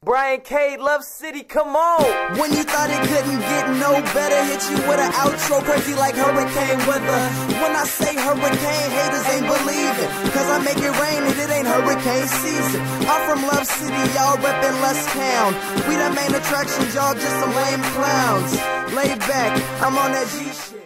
Brian, Cade, Love City, come on. When you thought it couldn't get no better, hit you with an outro crazy like hurricane weather. When I say hurricane, haters ain't believing, cause I make it rain and it ain't hurricane season. I'm from Love City, y'all reppin' Les Town. We the main attractions, y'all just some lame clowns. Laid back, I'm on that G shit.